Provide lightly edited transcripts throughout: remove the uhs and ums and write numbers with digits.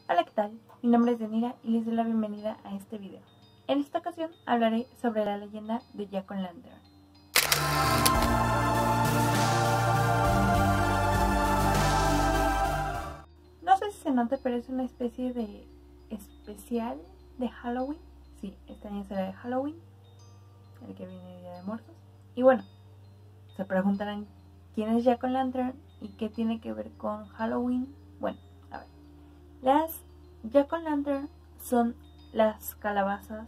Hola, ¿qué tal? Mi nombre es Yanira y les doy la bienvenida a este video. En esta ocasión hablaré sobre la leyenda de Jack O'Lantern. No sé si se nota, pero es una especie de especial de Halloween. Sí, este año será de Halloween, el que viene de Día de Muertos. Y bueno, se preguntarán quién es Jack O'Lantern y qué tiene que ver con Halloween. Bueno, a ver. Las Jack O'Lantern son las calabazas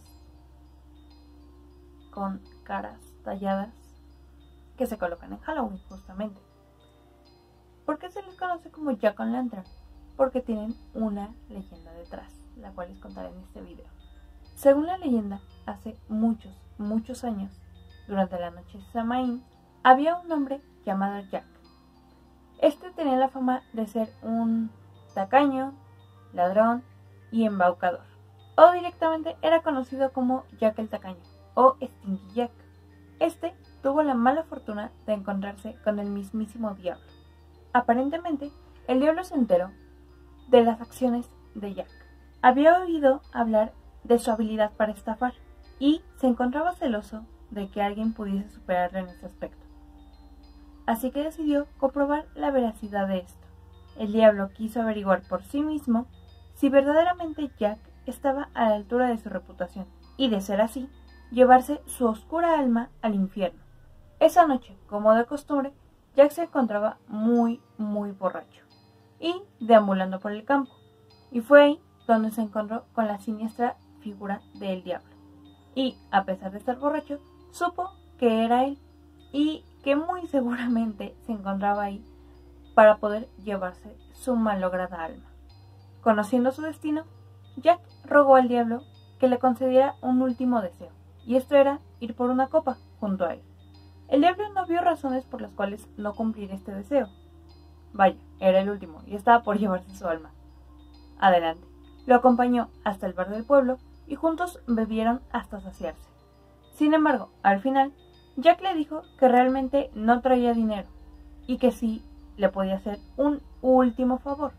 con caras talladas que se colocan en Halloween, justamente. ¿Por qué se les conoce como Jack O'Lantern? Porque tienen una leyenda detrás, la cual les contaré en este video. Según la leyenda, hace muchos años, durante la noche de Samhain, había un hombre llamado Jack. Este tenía la fama de ser un tacaño, ladrón y embaucador, o directamente era conocido como Jack el Tacaño o Stinky Jack. Este tuvo la mala fortuna de encontrarse con el mismísimo diablo. Aparentemente, el diablo se enteró de las acciones de Jack. Había oído hablar de su habilidad para estafar y se encontraba celoso de que alguien pudiese superarlo en este aspecto. Así que decidió comprobar la veracidad de esto. El diablo quiso averiguar por sí mismo si verdaderamente Jack estaba a la altura de su reputación y, de ser así, llevarse su oscura alma al infierno. Esa noche, como de costumbre, Jack se encontraba muy borracho y deambulando por el campo, y fue ahí donde se encontró con la siniestra figura del diablo. Y, a pesar de estar borracho, supo que era él y que muy seguramente se encontraba ahí para poder llevarse su malograda alma. Conociendo su destino, Jack rogó al diablo que le concediera un último deseo, y esto era ir por una copa junto a él. El diablo no vio razones por las cuales no cumplir este deseo. Vaya, era el último y estaba por llevarse su alma. Adelante. Lo acompañó hasta el bar del pueblo y juntos bebieron hasta saciarse. Sin embargo, al final, Jack le dijo que realmente no traía dinero y que sí le podía hacer un último favor.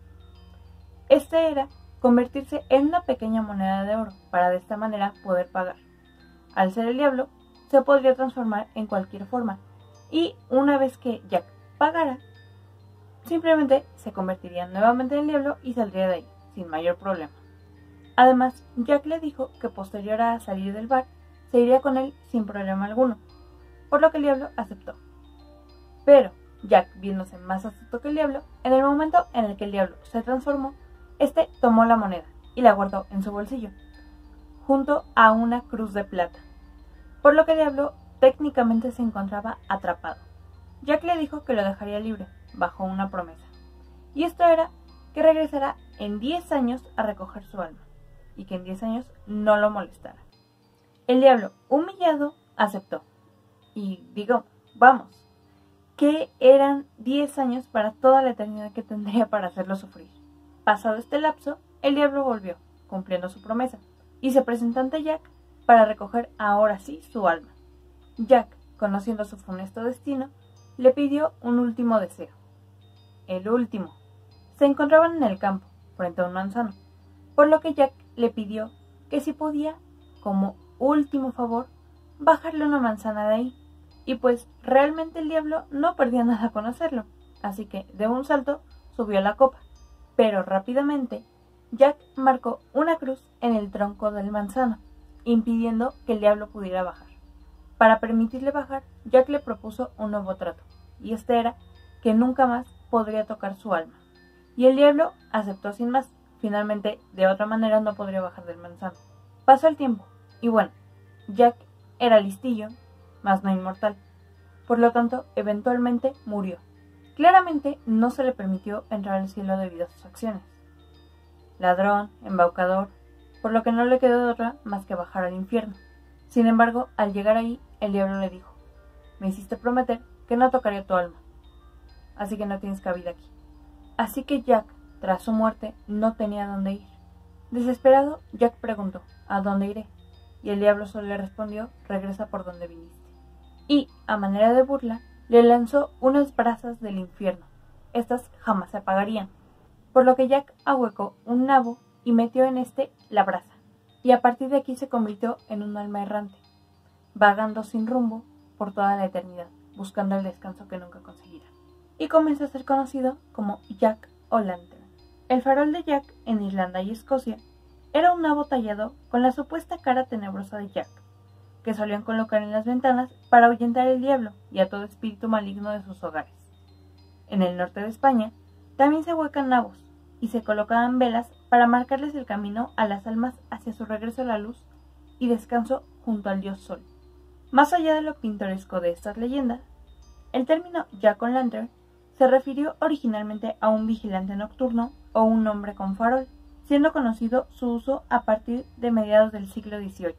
Este era convertirse en una pequeña moneda de oro para de esta manera poder pagar. Al ser el diablo, se podría transformar en cualquier forma y una vez que Jack pagara, simplemente se convertiría nuevamente en el diablo y saldría de ahí, sin mayor problema. Además, Jack le dijo que posterior a salir del bar, se iría con él sin problema alguno, por lo que el diablo aceptó. Pero Jack, viéndose más astuto que el diablo, en el momento en el que el diablo se transformó, este tomó la moneda y la guardó en su bolsillo, junto a una cruz de plata, por lo que el diablo técnicamente se encontraba atrapado. Jack le dijo que lo dejaría libre, bajo una promesa, y esto era que regresará en 10 años a recoger su alma, y que en 10 años no lo molestara. El diablo, humillado, aceptó, y digo, vamos, que eran 10 años para toda la eternidad que tendría para hacerlo sufrir. Pasado este lapso, el diablo volvió, cumpliendo su promesa, y se presentó ante Jack para recoger ahora sí su alma. Jack, conociendo su funesto destino, le pidió un último deseo. El último. Se encontraban en el campo, frente a un manzano, por lo que Jack le pidió que si podía, como último favor, bajarle una manzana de ahí, y pues realmente el diablo no perdía nada con hacerlo, así que de un salto subió a la copa. Pero rápidamente, Jack marcó una cruz en el tronco del manzano, impidiendo que el diablo pudiera bajar. Para permitirle bajar, Jack le propuso un nuevo trato, y este era que nunca más podría tocar su alma. Y el diablo aceptó sin más. Finalmente, de otra manera no podría bajar del manzano. Pasó el tiempo, y bueno, Jack era listillo, mas no inmortal. Por lo tanto, eventualmente murió. Claramente no se le permitió entrar al cielo debido a sus acciones. Ladrón, embaucador, por lo que no le quedó de otra más que bajar al infierno. Sin embargo, al llegar ahí, el diablo le dijo: me hiciste prometer que no tocaría tu alma, así que no tienes cabida aquí. Así que Jack, tras su muerte, no tenía dónde ir. Desesperado, Jack preguntó: ¿a dónde iré? Y el diablo solo le respondió: regresa por donde viniste. Y, a manera de burla, le lanzó unas brasas del infierno. Estas jamás se apagarían. por lo que Jack ahuecó un nabo y metió en este la brasa, y a partir de aquí se convirtió en un alma errante, vagando sin rumbo por toda la eternidad, buscando el descanso que nunca conseguirá. Y comenzó a ser conocido como Jack O'Lantern. El farol de Jack en Irlanda y Escocia era un nabo tallado con la supuesta cara tenebrosa de Jack, que solían colocar en las ventanas para ahuyentar al diablo y a todo espíritu maligno de sus hogares. En el norte de España también se huecan nabos y se colocaban velas para marcarles el camino a las almas hacia su regreso a la luz y descanso junto al dios Sol. Más allá de lo pintoresco de estas leyendas, el término Jack O'Lantern se refirió originalmente a un vigilante nocturno o un hombre con farol, siendo conocido su uso a partir de mediados del siglo XVIII.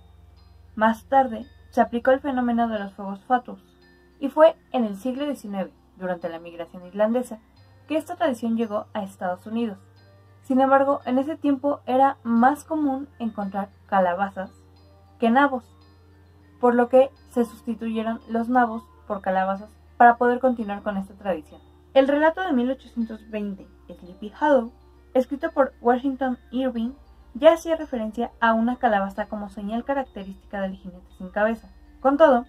Más tarde se aplicó el fenómeno de los fuegos fatuos, y fue en el siglo XIX, durante la migración irlandesa, que esta tradición llegó a Estados Unidos. Sin embargo, en ese tiempo era más común encontrar calabazas que nabos, por lo que se sustituyeron los nabos por calabazas para poder continuar con esta tradición. El relato de 1820, Sleepy Hollow, escrito por Washington Irving, ya hacía referencia a una calabaza como señal característica del jinete sin cabeza. Con todo,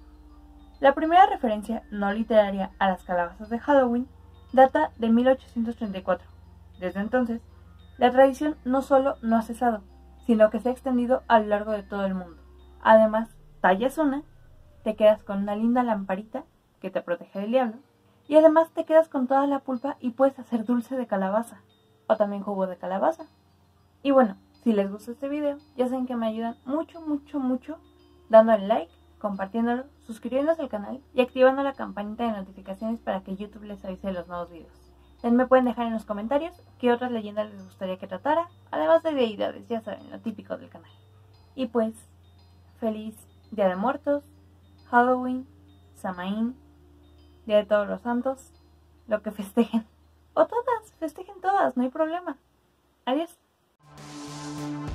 la primera referencia no literaria a las calabazas de Halloween data de 1834. Desde entonces, la tradición no solo no ha cesado, sino que se ha extendido a lo largo de todo el mundo. Además, tallas una, te quedas con una linda lamparita que te protege del diablo, y además te quedas con toda la pulpa y puedes hacer dulce de calabaza, o también jugo de calabaza. Y bueno, si les gusta este video, ya saben que me ayudan mucho dándole like, compartiéndolo, suscribiéndose al canal y activando la campanita de notificaciones para que YouTube les avise de los nuevos videos. También me pueden dejar en los comentarios qué otras leyendas les gustaría que tratara, además de deidades, ya saben, lo típico del canal. Y pues, feliz Día de Muertos, Halloween, Samaín, Día de Todos los Santos, lo que festejen. O todas, festejen todas, no hay problema. Adiós.